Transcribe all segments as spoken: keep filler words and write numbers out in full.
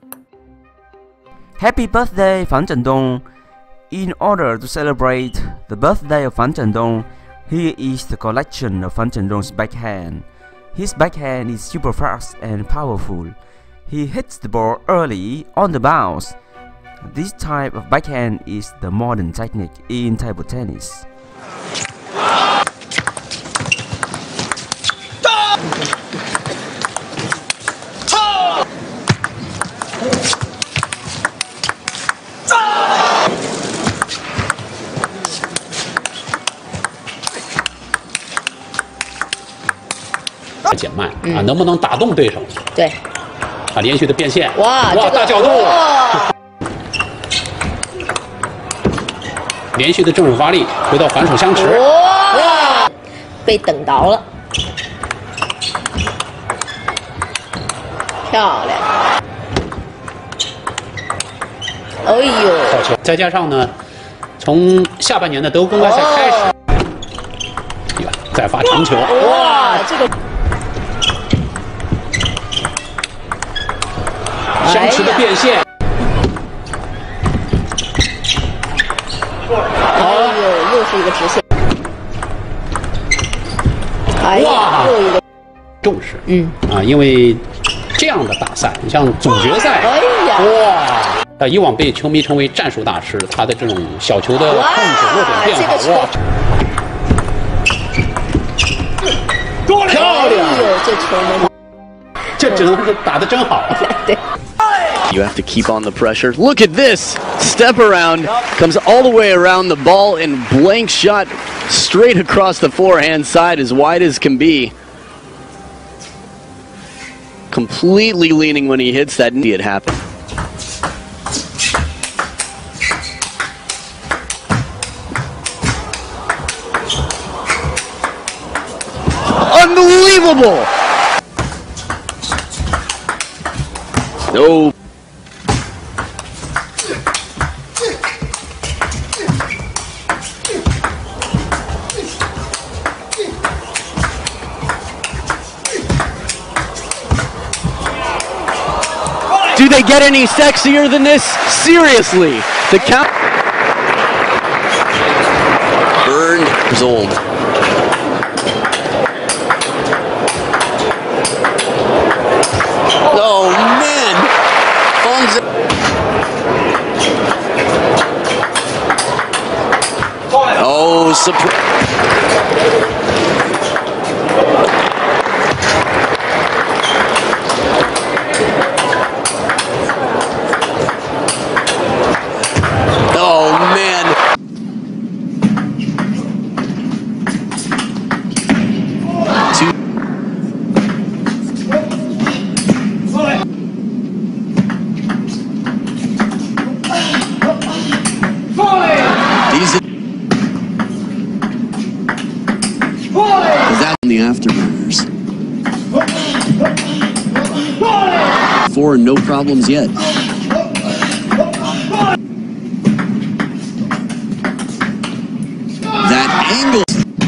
Happy birthday, Fan Zhendong! In order to celebrate the birthday of Fan Zhendong, here is the collection of Fan Zhendong's backhand. His backhand is super fast and powerful. He hits the ball early on the bounce. This type of backhand is the modern technique in table tennis. 减慢啊，能不能打动对手？ 对， 啊，连续的变现， 哇， 哇，大角度，连续的正手发力，回到反手相持， 哇，被等到了，漂亮，哎呦， 好球！再加上呢，从下半年的德国公开赛开始，呀，再发长球， 哇，这个。 相持的变现， 哎呦，又是一个直线，哎呀，又一个重视， 嗯啊，因为这样的大赛，你像总决赛， 哎呀， 哇，啊，以往被球迷称为战术大师，他的这种小球的控制、落点变化，哇，漂亮！ 哎呦，这球门， 这只能说打得真好。 对。 You have to keep on the pressure. Look at this. Step around. Comes all the way around the ball and blank shot straight across the forehand side as wide as can be. Completely leaning when he hits that. See it happen. Unbelievable. No. Do they get any sexier than this? Seriously, the count. Burned is old. Oh man, Fan Oh, surprise. The afterburners. Four, no problems yet. That angle.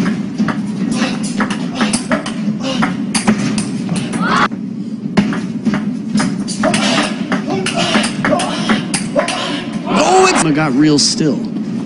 Oh, it got real still.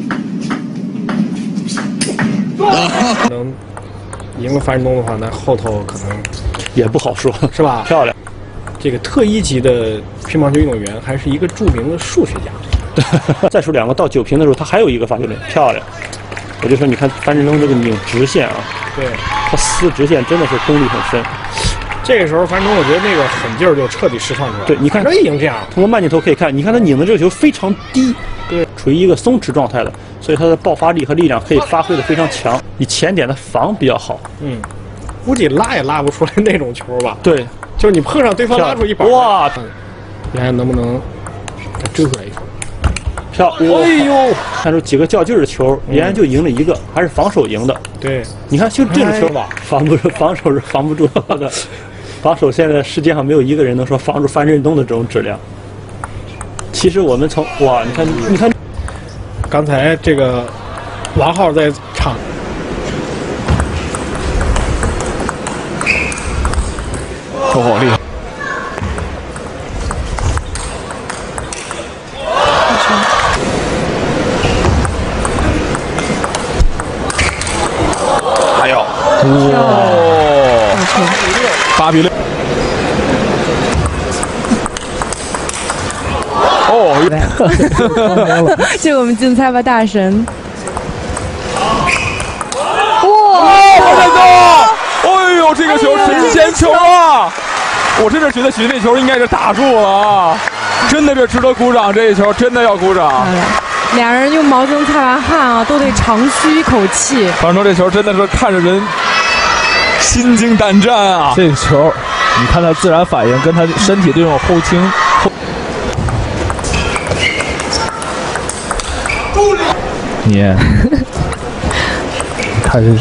Oh. 赢了樊振东的话，那后头可能也不好说， 是吧？ 漂亮， 这个特一级的乒乓球运动员还是一个著名的数学家。 再说两个到九平的时候，他还有一个发球点漂亮。我就说，你看樊振东这个拧直线啊， 对， 他撕直线真的是功力很深。 这个时候，樊振东我觉得那个狠劲儿就彻底释放出来。 对，你看这已经这样， 通过慢镜头可以看，你看他拧的这个球非常低， 对， 处于一个松弛状态的，所以他的爆发力和力量可以发挥的非常强。你前点的防比较好， 嗯。 估计拉也拉不出来那种球吧？ 对， 就是你碰上对方拉出一板， 哇！ 你看能不能再追回来一球？ 漂！哎呦，看出几个较劲的球，连安就赢了一个，还是防守赢的。 对， 你看就这个球吧，防不住，防守是防不住的。防守现在世界上没有一个人能说防住樊振东的这种质量。其实我们从哇，你看，你看， 刚才这个王浩在场。 哦，好厉害！ 八比六。哦， 这我们竞猜吧大神。 哇！黄振东，哎呦，这个球神仙球啊！我真是觉得许这球应该是打住了啊！真的是值得鼓掌，这一球真的要鼓掌。 俩人用毛巾擦完汗啊，都得长吁一口气。 反正这球真的是看着人心惊胆战啊！ 这个球，你看他自然反应跟他身体这种后倾。后你看这。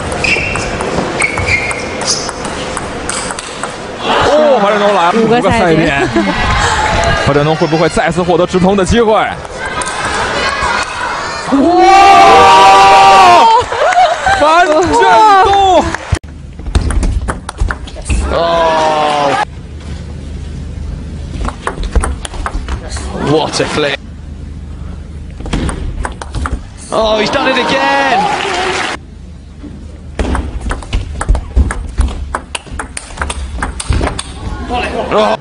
哦，黄振东来了， 五个赛点。 黄振东会不会再次获得直通的机会？哇！樊振东！ Oh! What a flick! Oh, he's done it again! Oh.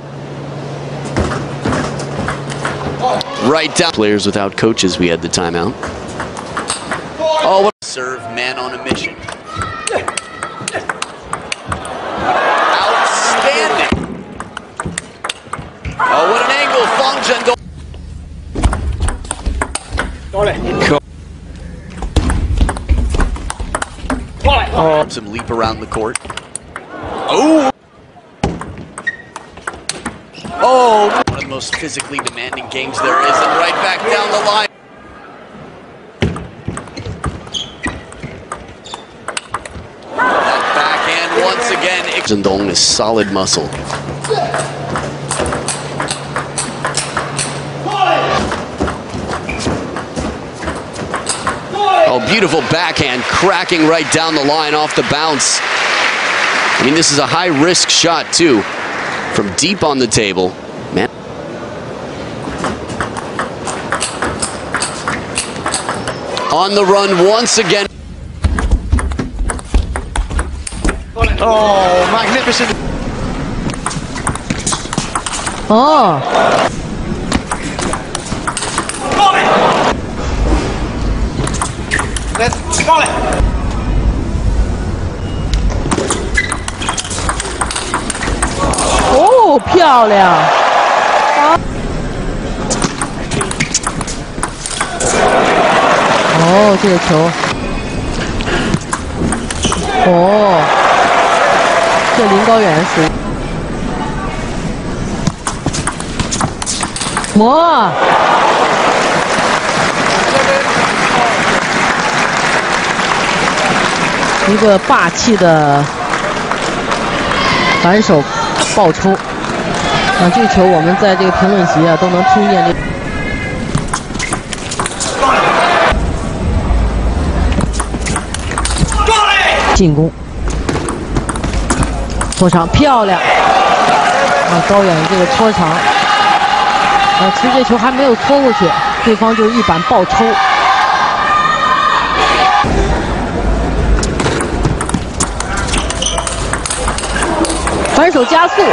Right down. Players without coaches, we had the timeout. Oh, what a serve, man on a mission. Outstanding. Oh, what an angle, Fan Zhendong. Oh. Some leap around the court. Oh. Oh, one of the most physically demanding games there is, and right back down the line. That backhand once again. Zhendong is solid muscle. Oh, beautiful backhand, cracking right down the line off the bounce. I mean, this is a high-risk shot, too. From deep on the table, man. On the run once again. Oh, magnificent. Oh. Let's call it. Oh, 漂亮！啊！哦，这个球，哦，这临高远属魔，一个霸气的反手。爆抽，啊，这个球我们在这个评论席啊都能听见这进攻，拖长漂亮，啊，高远这个拖长，啊，其实这球还没有拖过去，对方就是一板爆抽。反手加速，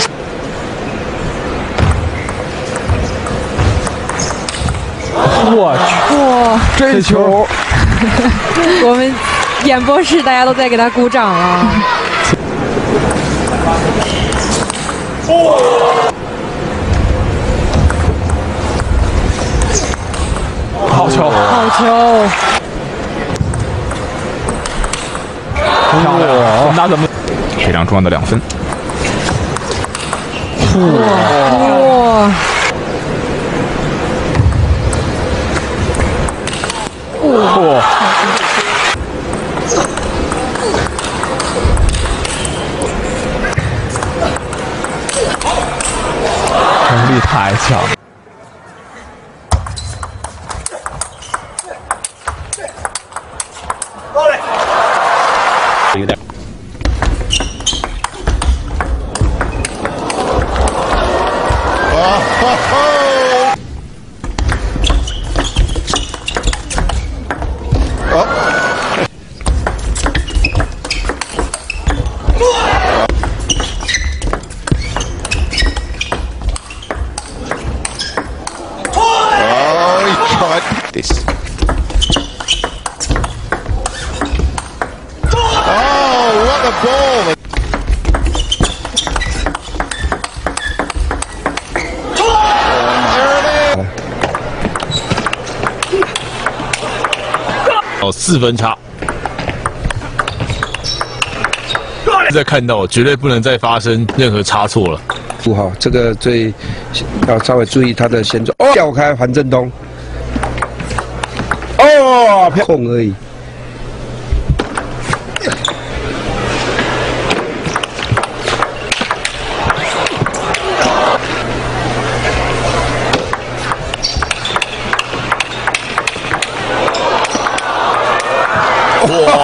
我去！哇，这球， 我们演播室大家都在给他鼓掌啊！ 好球！ 好球！ 漂亮！那怎么？非常重要的两分。 哇！哇！ 哇！能力太强。有点。 四分差。再看到，绝对不能再发生任何差错了。 不好，这个最要稍微注意他的先转。哦，掉开樊振东。哦，控而已。 哇！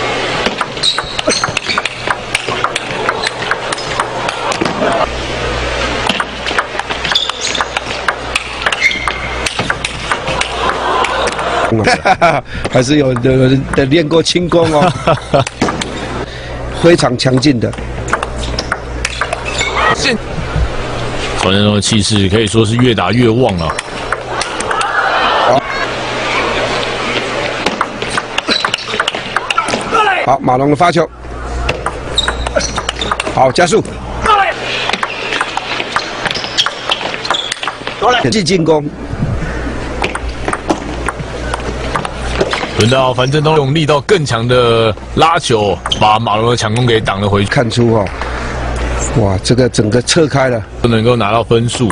还是有有人的练过轻功哦，非常强劲的。 樊振东的气势可以说是越打越旺了。 好，马龙的发球，好加速，继进攻。 轮到樊振东用力道更强的拉球，把马龙的强攻给挡了回去。 看出哦，哇，这个整个侧开了， 不能够拿到分数。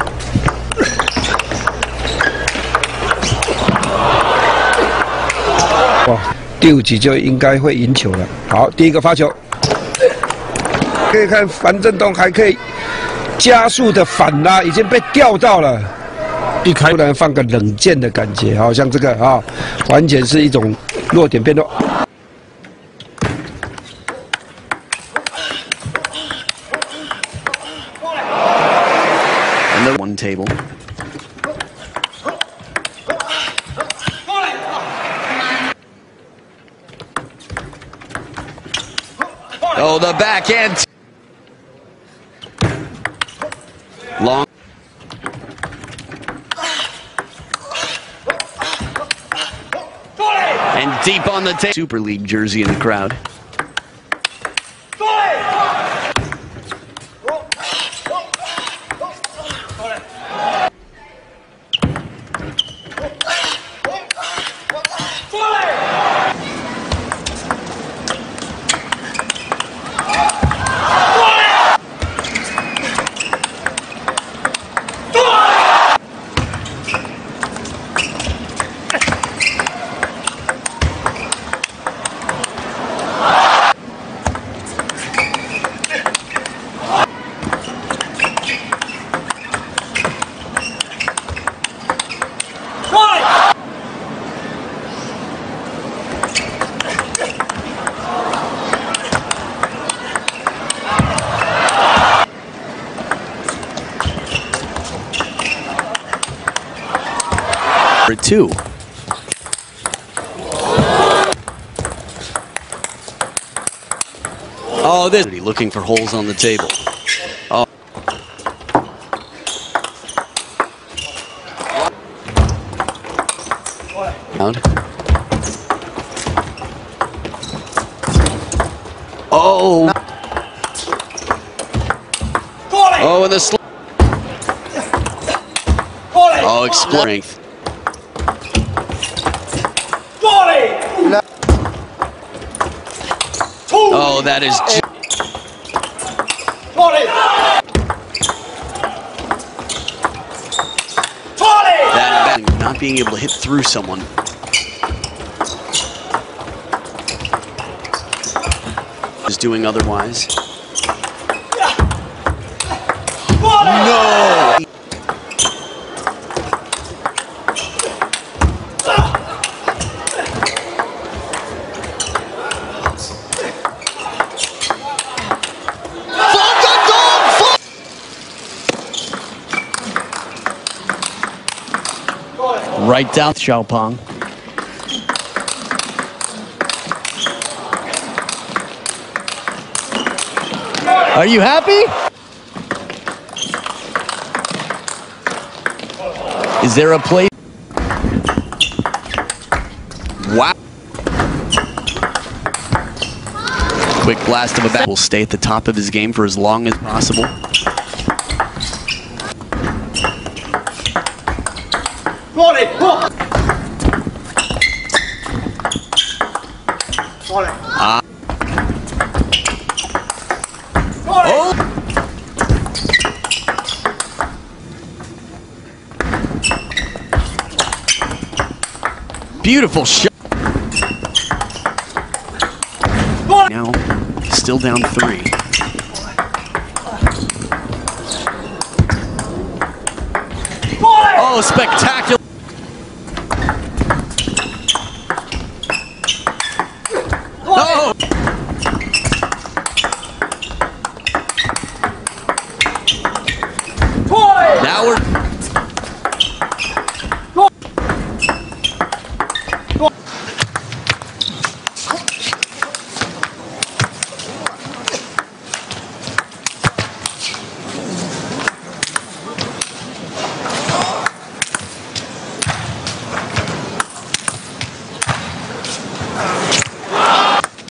哇！ 第五局就应该会赢球了。好，第一个发球，可以看樊振东还可以加速的反拉，已经被吊到了。一开突然放个冷箭的感觉，好像这个啊，完全是一种弱点变弱。 And the one table. Oh, the backhand. Long. And deep on the table. Super League jersey in the crowd. Two. Oh, this looking for holes on the table. Oh. Oh. Oh, and the sl Oh, strength. Oh, that is. That, that not being able to hit through someone. Is doing otherwise. No. Right down Xiaopeng. Are you happy? Is there a play? Wow. Quick blast of a bat. Will stay at the top of his game for as long as possible. beautiful shot. Now, still down three. Oh, spectacular.